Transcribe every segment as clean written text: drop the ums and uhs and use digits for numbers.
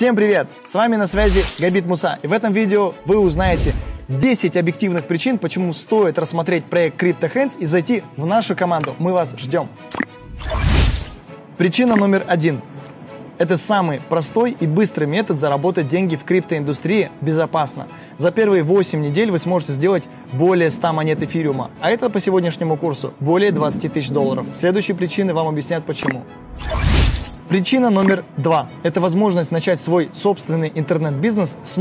Всем привет! С вами на связи Габит Муса, и в этом видео вы узнаете 10 объективных причин, почему стоит рассмотреть проект CryptoHands и зайти в нашу команду. Мы вас ждем. Причина номер 1. Это самый простой и быстрый метод заработать деньги в криптоиндустрии безопасно. За первые 8 недель вы сможете сделать более 100 монет эфириума, а это по сегодняшнему курсу более 20 тысяч долларов. Следующие причины вам объяснят почему. Причина номер 2. Это возможность начать свой собственный интернет-бизнес с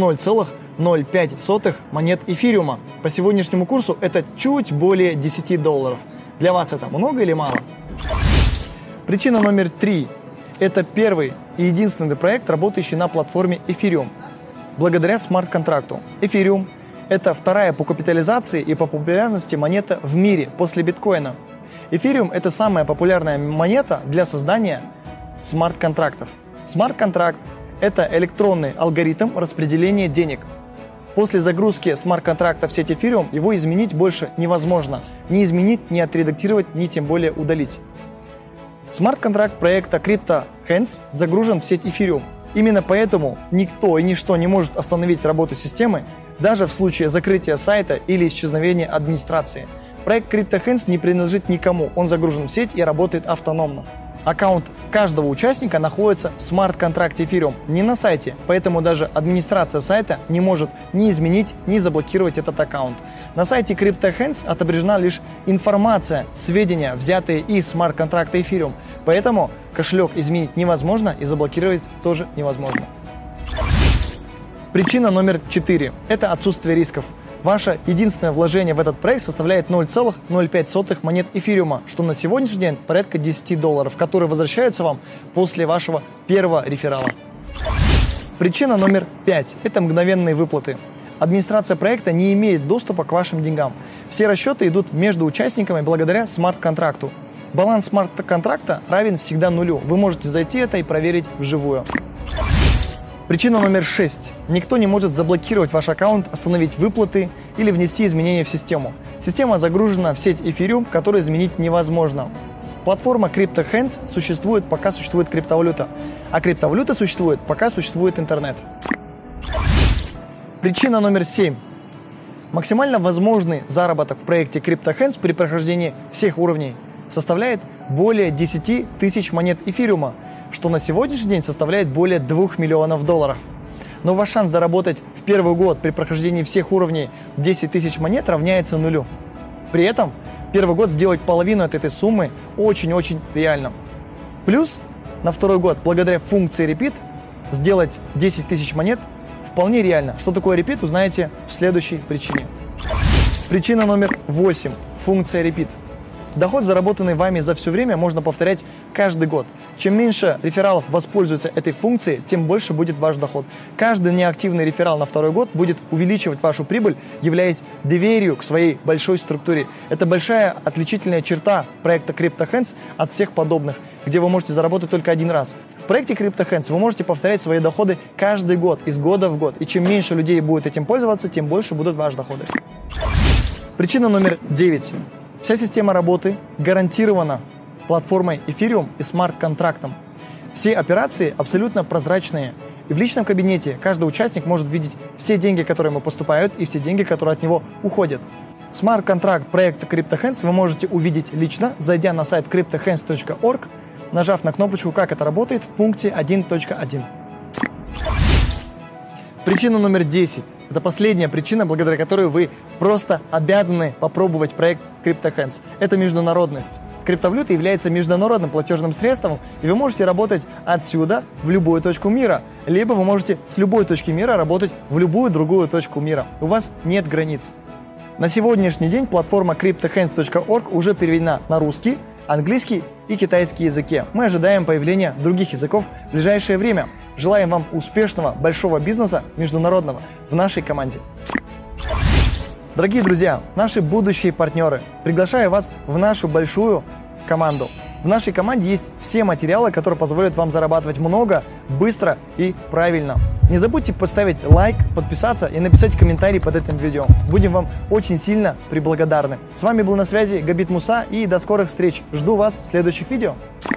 0,05 монет эфириума. По сегодняшнему курсу это чуть более 10 долларов. Для вас это много или мало? Причина номер 3. Это первый и единственный проект, работающий на платформе Ethereum. Благодаря смарт-контракту. Ethereum – это вторая по капитализации и по популярности монета в мире после биткоина. Ethereum – это самая популярная монета для создания смарт-контрактов. Смарт-контракт – это электронный алгоритм распределения денег. После загрузки смарт-контракта в сеть Ethereum его изменить больше невозможно. Не изменить, не отредактировать, ни тем более удалить. Смарт-контракт проекта CryptoHands загружен в сеть Ethereum. Именно поэтому никто и ничто не может остановить работу системы, даже в случае закрытия сайта или исчезновения администрации. Проект CryptoHands не принадлежит никому, он загружен в сеть и работает автономно. Аккаунт каждого участника находится в смарт-контракте Ethereum, не на сайте, поэтому даже администрация сайта не может ни изменить, ни заблокировать этот аккаунт. На сайте CryptoHands отображена лишь информация, сведения, взятые из смарт-контракта Ethereum, поэтому кошелек изменить невозможно и заблокировать тоже невозможно. Причина номер 4 – это отсутствие рисков. Ваше единственное вложение в этот проект составляет 0,05 монет эфириума, что на сегодняшний день порядка 10 долларов, которые возвращаются вам после вашего первого реферала. Причина номер 5 – это мгновенные выплаты. Администрация проекта не имеет доступа к вашим деньгам. Все расчеты идут между участниками благодаря смарт-контракту. Баланс смарт-контракта равен всегда нулю. Вы можете зайти это и проверить вживую. Причина номер 6. Никто не может заблокировать ваш аккаунт, остановить выплаты или внести изменения в систему. Система загружена в сеть Ethereum, которую изменить невозможно. Платформа CryptoHands существует, пока существует криптовалюта, а криптовалюта существует, пока существует интернет. Причина номер 7. Максимально возможный заработок в проекте CryptoHands при прохождении всех уровней составляет более 10 тысяч монет эфириума, что на сегодняшний день составляет более 2 миллионов долларов. Но ваш шанс заработать в первый год при прохождении всех уровней 10 тысяч монет равняется нулю. При этом первый год сделать половину от этой суммы очень-очень реально. Плюс на второй год благодаря функции Repeat сделать 10 тысяч монет вполне реально. Что такое Repeat, узнаете в следующей причине. Причина номер 8. Функция Repeat. Доход, заработанный вами за все время, можно повторять каждый год. Чем меньше рефералов воспользуются этой функцией, тем больше будет ваш доход. Каждый неактивный реферал на второй год будет увеличивать вашу прибыль, являясь дверью к своей большой структуре. Это большая отличительная черта проекта CryptoHands от всех подобных, где вы можете заработать только один раз. В проекте CryptoHands вы можете повторять свои доходы каждый год, из года в год. И чем меньше людей будет этим пользоваться, тем больше будут ваши доходы. Причина номер 9. Вся система работы гарантирована платформой Ethereum и смарт-контрактом. Все операции абсолютно прозрачные. И в личном кабинете каждый участник может видеть все деньги, которые ему поступают, и все деньги, которые от него уходят. Смарт-контракт проекта CryptoHands вы можете увидеть лично, зайдя на сайт cryptohands.org, нажав на кнопочку «Как это работает» в пункте 1.1. Причина номер 10. Это последняя причина, благодаря которой вы просто обязаны попробовать проект CryptoHands. Это международность. Криптовалюта является международным платежным средством, и вы можете работать отсюда в любую точку мира, либо вы можете с любой точки мира работать в любую другую точку мира. У вас нет границ. На сегодняшний день платформа cryptohands.org уже переведена на русский, английский и китайский языки. Мы ожидаем появления других языков в ближайшее время. Желаем вам успешного, большого бизнеса, международного, в нашей команде. Дорогие друзья, наши будущие партнеры, приглашаю вас в нашу большую команду. В нашей команде есть все материалы, которые позволят вам зарабатывать много, быстро и правильно. Не забудьте поставить лайк, подписаться и написать комментарий под этим видео. Будем вам очень сильно преблагодарны. С вами был на связи Габит Муса, и до скорых встреч. Жду вас в следующих видео.